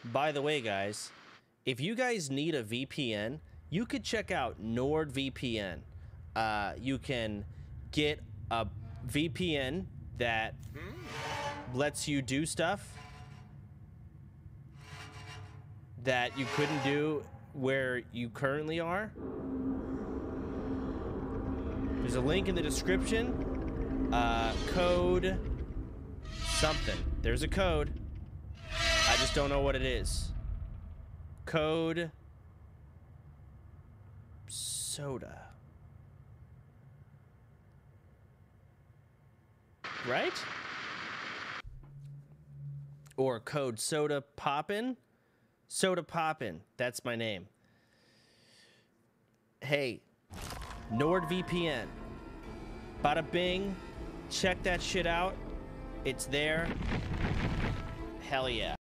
by the way, guys, if you guys need a VPN, you could check out NordVPN. You can get a VPN that lets you do stuff that you couldn't do where you currently are. There's a link in the description. Code something. There's a code. I just don't know what it is. Code soda. Right? Or code sodapoppin. Sodapoppin. That's my name. Hey, NordVPN. Bada bing. Check that shit out. It's there. Hell yeah.